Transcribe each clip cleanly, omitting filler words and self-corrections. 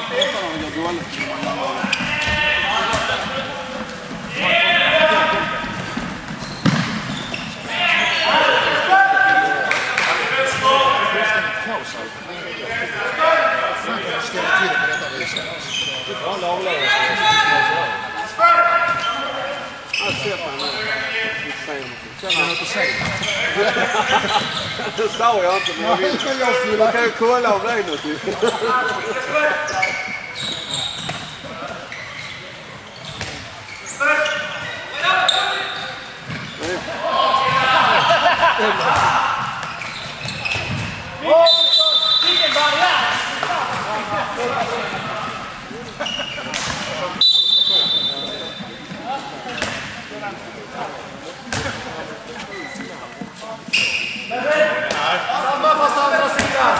Det sa jag inte, men jag vill. Jag kan ju kolla om det är något. Samma fast andra sidan.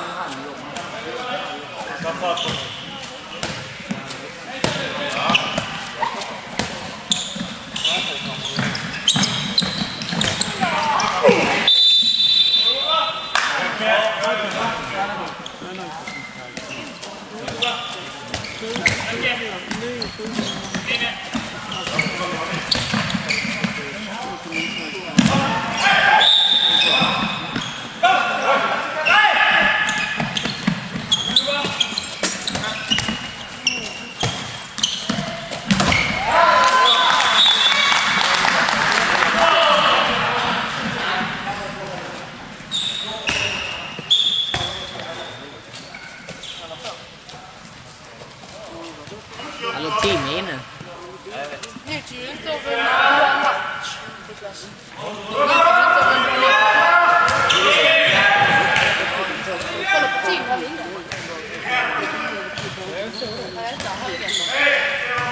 Hallå, team är inne. Det är ju inte av en bra match. Niklas. Det är inte av en bra match. Kolla på team här inne. Nej, inte halvvägs.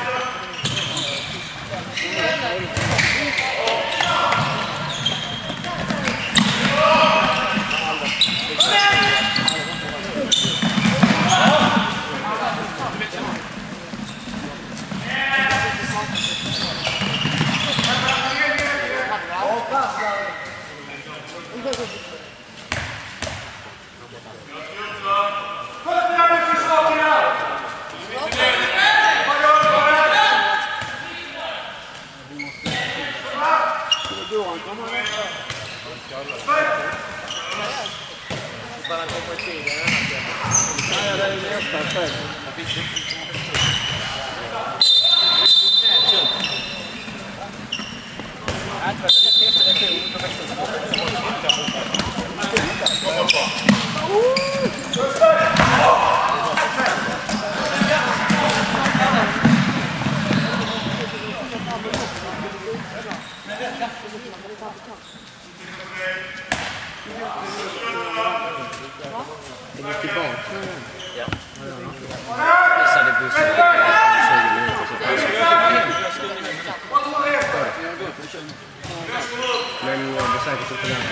Men det är säkert att kunna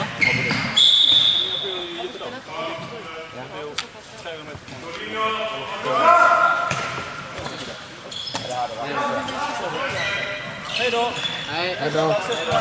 Hej då! Nej, det är bra.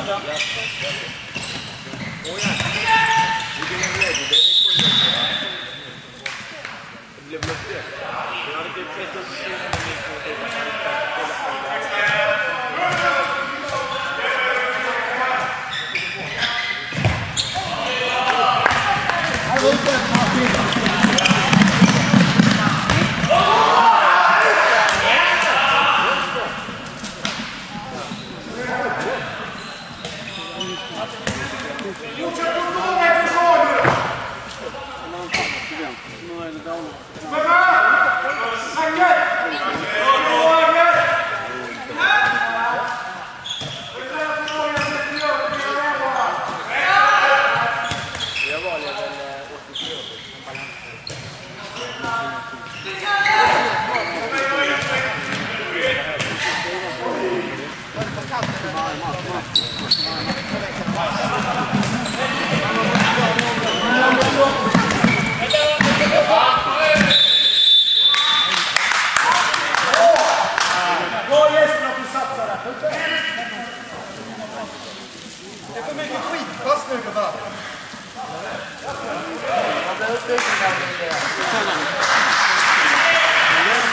Det är för mycket skitpass nu för fan. Jag blir uppbyggd.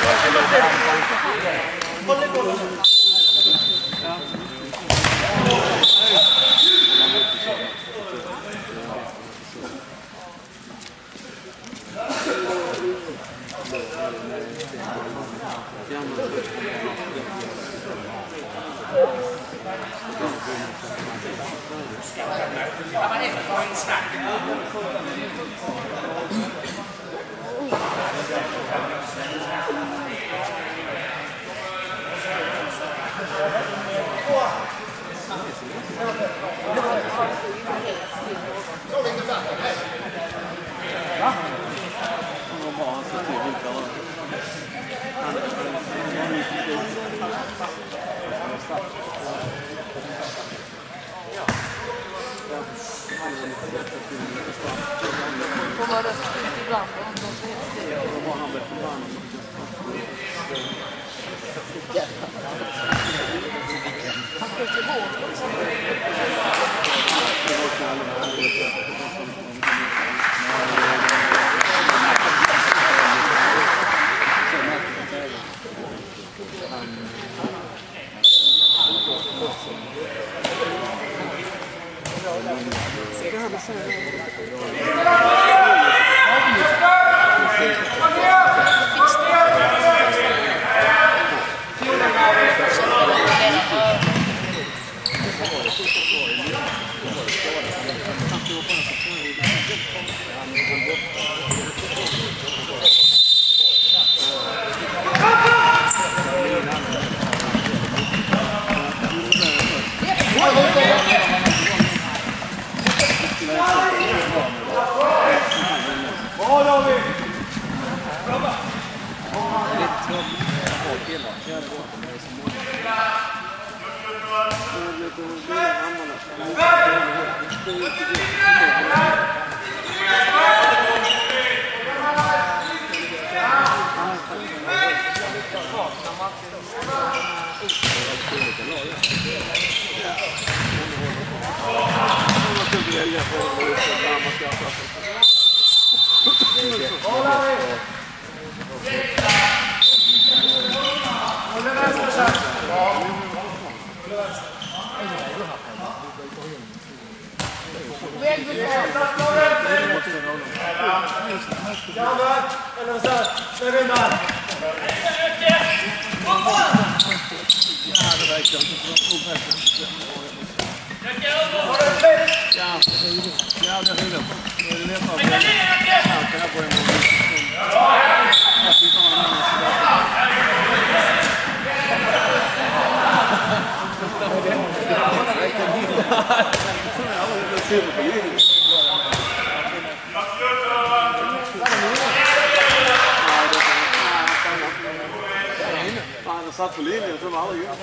Satt på linjen som aldrig gjort.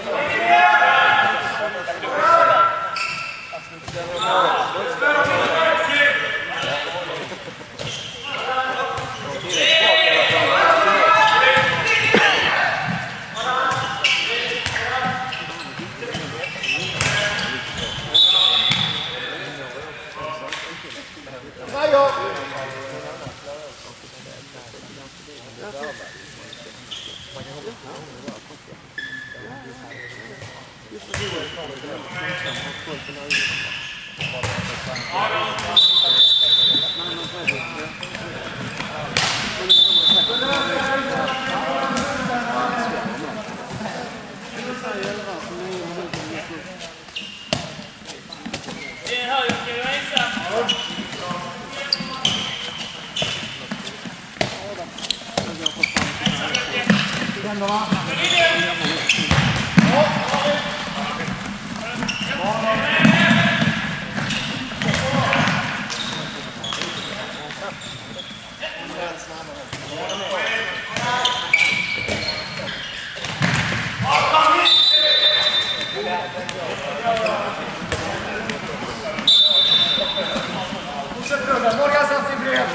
Morgan satt i brev.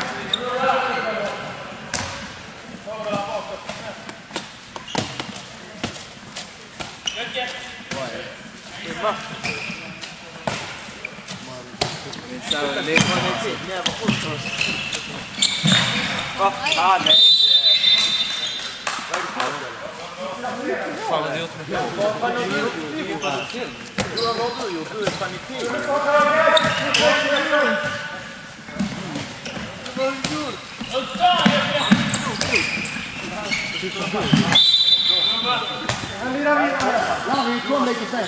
Vad fan är det? Fan vad det gjort med hår. Vad fan har du gjort? Vad har du gjort? Du är panikering. Larry, kom lite sen.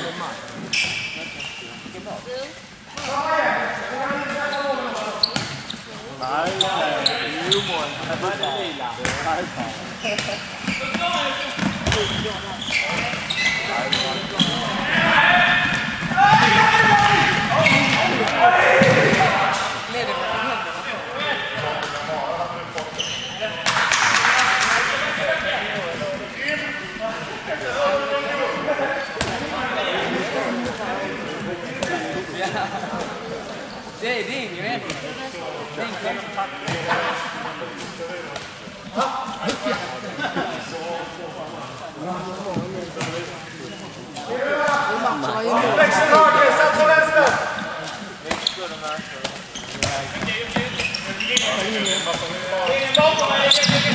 Nej, humor. Det är lila. Det är din ju egentligen. Växel höger, satsa vänster! Ingen bakom mig!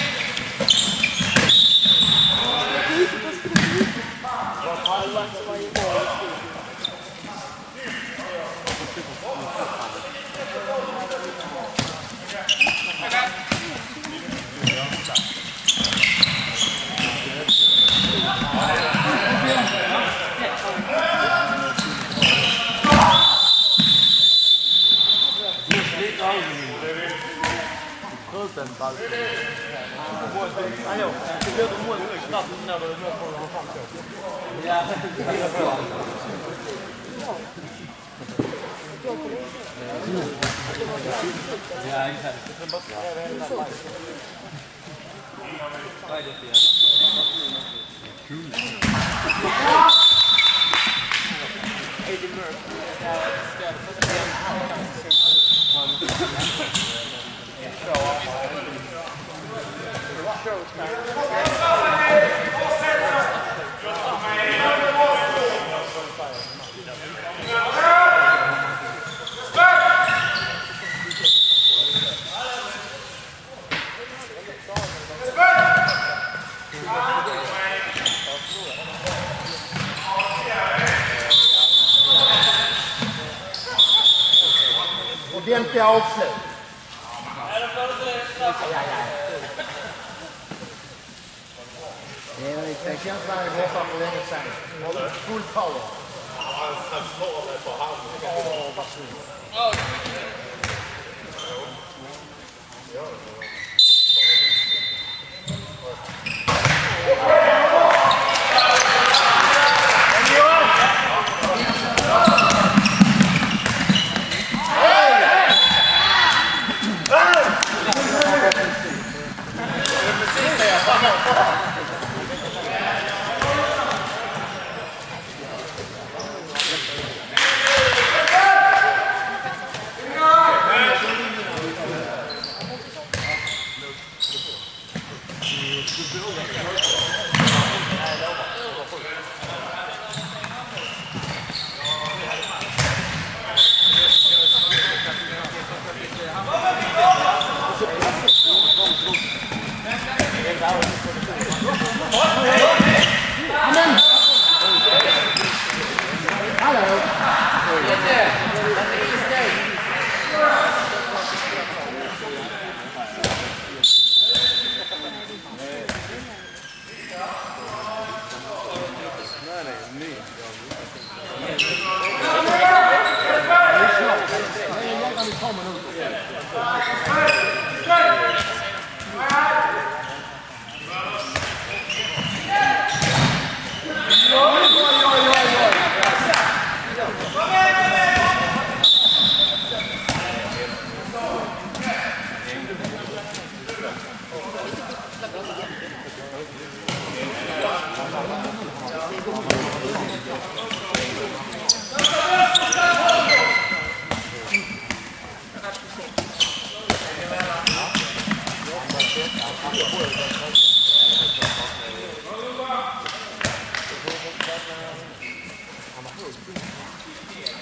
Den balken. Hallå, det blir de mål snabbt när du får hålla fram så. Ja, det är bra. Ja, exakt. Det bara ska det hela live. Vad är det för Eddie Murphy. Ordentliga avslut. Det känns som att han är borta för länge sedan. Full power. Han slår mig på handen.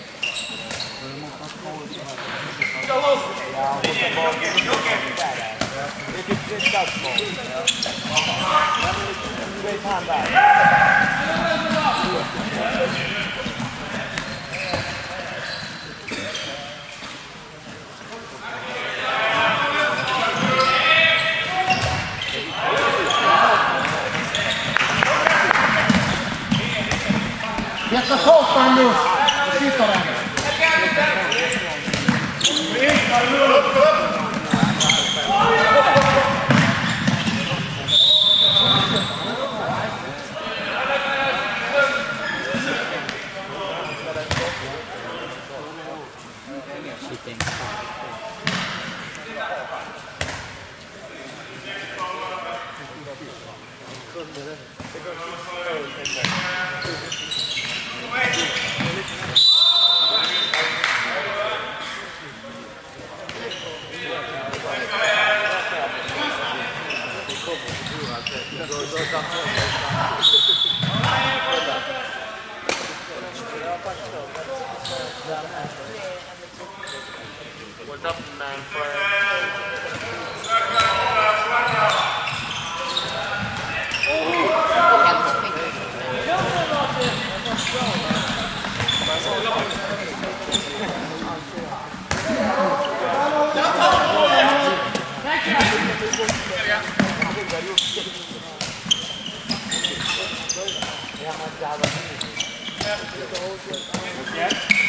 Go, It's dodgeball. Great time back. Jätta sålt nu! Sitter den! What's up, man? Yeah.